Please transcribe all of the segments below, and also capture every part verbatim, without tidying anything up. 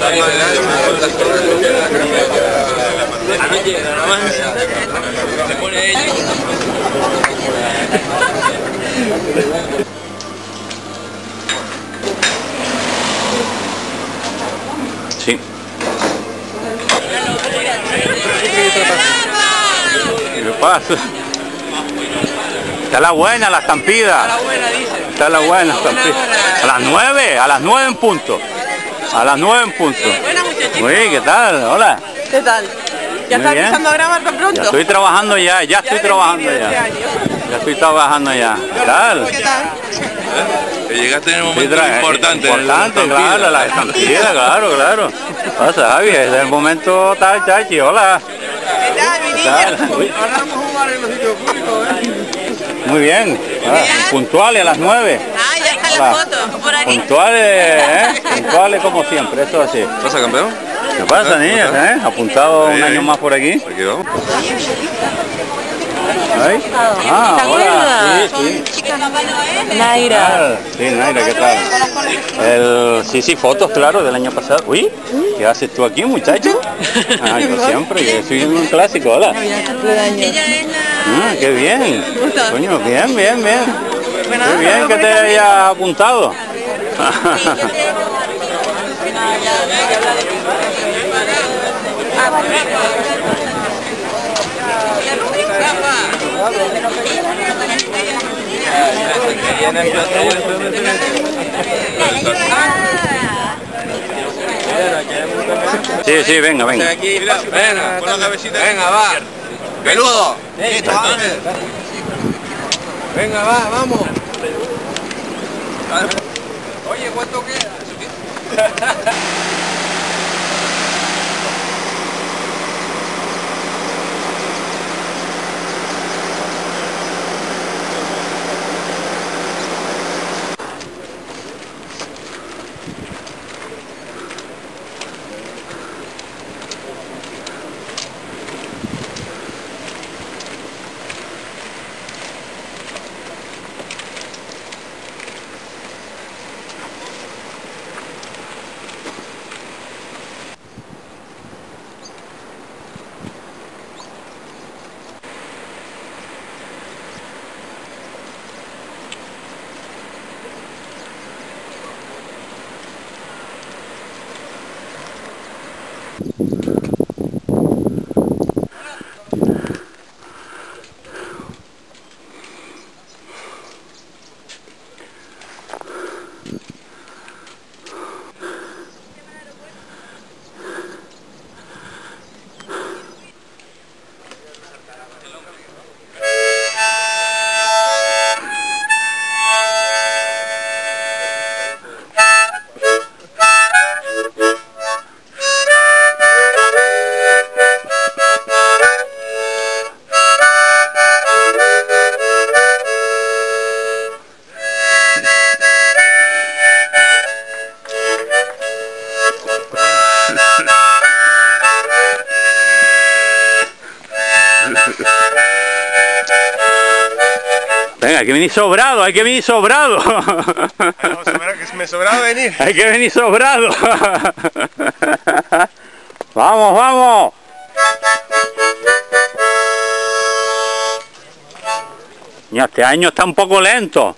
Anoche nada más se pone ella. Sí. ¿Qué pasa? Está la buena la estampida. Está la buena estampida. A las nueve, a las nueve en punto. A las nueve en punto. Uy, ¿qué tal? Hola. ¿Qué tal? ¿Ya estás empezando a grabar tan pronto? Ya estoy trabajando ya, ya estoy trabajando ya. Ya estoy trabajando ya. ¿Qué tal? ¿Qué tal? Que llegaste en el momento importante. Importante, claro, la estampida, claro, claro. Pasa, Javi, es el momento tal, chachi, hola. ¿Qué tal, mi niña? Ahora vamos a jugar en los sitios públicos, ¿eh? Muy bien, ah, puntuales a las nueve. Ah, ya está la foto, por aquí. Puntuales, ¿eh? Puntuales como siempre, eso así. ¿Pasa, campeón? ¿Qué pasa, niñas, eh? Apuntado un año más por aquí. Aquí vamos. ¿Ahí? Ah, hola, sí, sí. Naira. Ah, sí, Naira, ¿qué tal? El, sí, sí, fotos, claro, del año pasado. Uy, ¿qué haces tú aquí, muchacho? Ah, yo siempre, yo soy un clásico, hola. Ah, qué bien. Coño, bien, bien, bien. Qué bien que te haya apuntado. Sí, sí, venga, venga. Venga, pon la cabecita. Venga, va. Peludo. Venga, va, vamos. Oye, ¿cuánto queda? Venga, hay que venir sobrado, hay que venir sobrado. Que me sobraba venir. Hay que venir sobrado. Vamos, vamos. Ya, este año está un poco lento.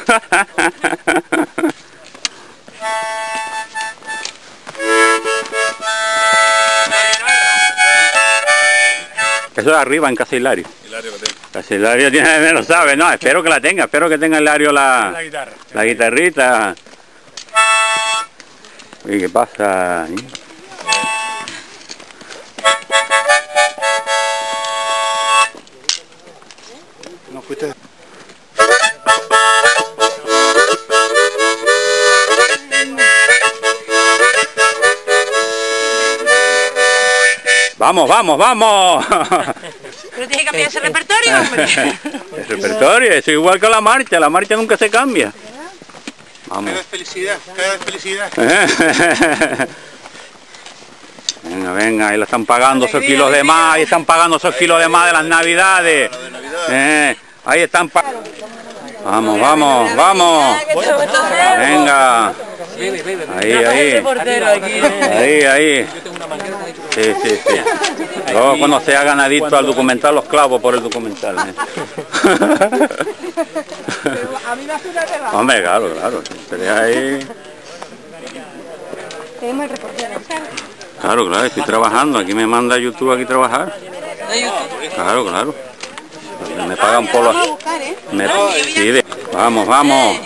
Eso de arriba en Casa Hilario. Hilario que tengo. Casa Hilario tiene, me lo sabe, no, espero que la tenga, espero que tenga Hilario la, La guitarra. la guitarrita. ¿Y qué pasa? No fuiste. Vamos, vamos, vamos. Pero tienes que cambiar ese repertorio, hombre. El repertorio, eso igual que la marcha, la marcha nunca se cambia. Vamos. Cada vez felicidad, cada vez felicidad. Venga, venga, ahí lo están pagando esos kilos de más, ahí están pagando esos kilos de más de las navidades. Eh, ahí están pagando. Vamos, vamos, vamos. Venga. Ahí, ahí. Ahí, ahí. Sí, sí, sí. Luego cuando se hagan adictos al documental, los clavo por el documental. ¿eh? Hombre, claro, claro. Sería ahí. Claro, claro, estoy trabajando. Aquí me manda YouTube aquí a trabajar. Claro, claro. Me pagan por los... Me... Sí, de... Vamos, vamos.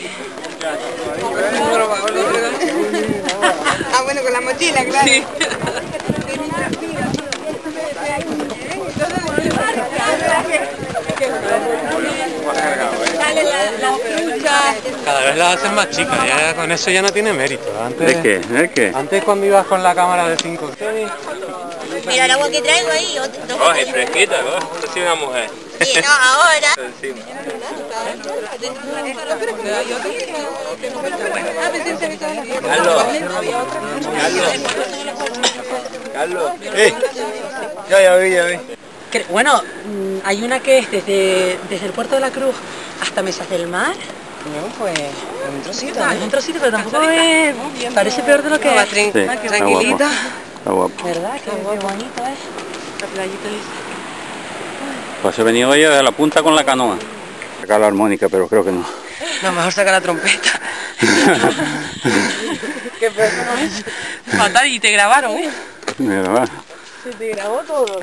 Ah, bueno, con la mochila, claro. Sí. Cada vez las hacen más chicas, ya con eso ya no tiene mérito. Antes, ¿De qué? ¿De qué? Antes cuando ibas con la cámara de cinco. Mira el agua que traigo ahí. Coge, fresquita, coge. Soy una mujer. Sí, no, ahora. Carlos. Carlos. ¡Eh! Ya, ya vi, ya vi. Bueno, hay una que es desde, desde el puerto de la Cruz hasta Mesas del Mar. No, pues es un trocito. Ah, es un trocito, pero tampoco es... Parece peor de lo que es. Sí, Tranquilita. Está guapo. ¿Verdad? Qué, qué bonito es. La playita es... Pues he venido yo de la punta con la canoa. Sacar la armónica, pero creo que no. No, mejor sacar la trompeta. Qué peor no es. Fatal, y te grabaron, ¿eh? Me grabaron. Se te grabó todo.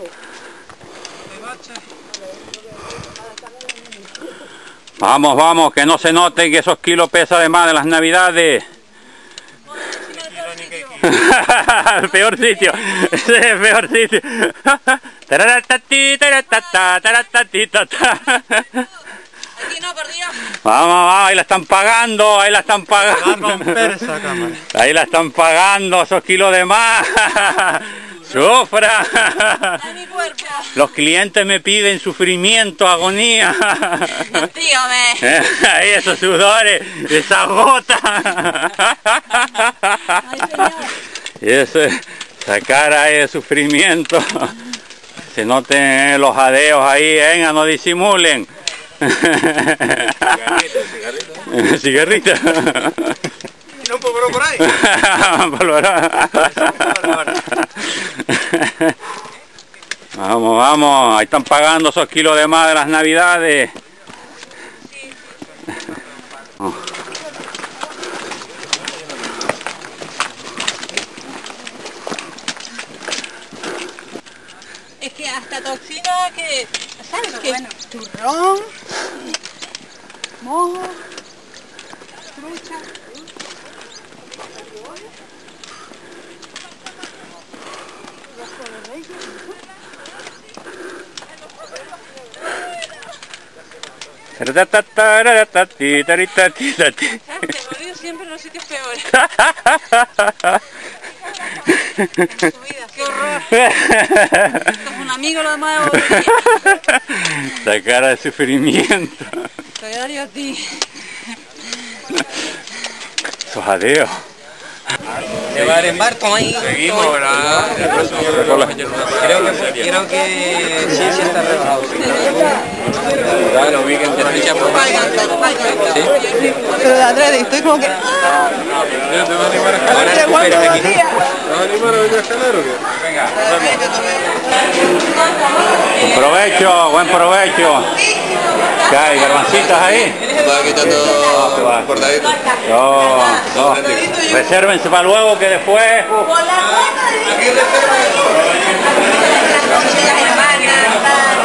Vamos, vamos, que no se note que esos kilos pesan de más de las navidades. El peor sitio, ese es el peor sitio. Vamos, vamos, ahí la están pagando, ahí la están pagando. Ahí la están pagando, esos kilos de más. Sufra. Los clientes me piden sufrimiento, agonía. Dígame. Ahí esos sudores, esa gota. Y eso, esa cara ahí de sufrimiento. Se noten los jadeos ahí, venga, no disimulen. Cigarrita, cigarrita. ¿No un poco por ahí? Vamos, vamos, ahí están pagando esos kilos de más de las navidades. Oh. Es que hasta toxina que... ¿Sabes qué? Bueno, turrón, mojo, trucha... Siempre en los sitios peores. Qué horror. Como un amigo lo demás de La cara de sufrimiento. te daría a ti. Esos jadeos. De bar en bar, como ahí. Seguimos, ¿verdad? Creo que, creo que sí, sí está rebajado. Claro, vi que en Tenerife por más. ¿Sí? Pero de atrás estoy como que... ¿Te vas a animar a jalar? ¿Te vas a animar a venir a jalar o qué? Venga, Buen provecho, buen provecho. ¿Qué hay, garbancitas ahí? Va quitando cortadito. No, no. Resérvense para luego que después... Por la foto de...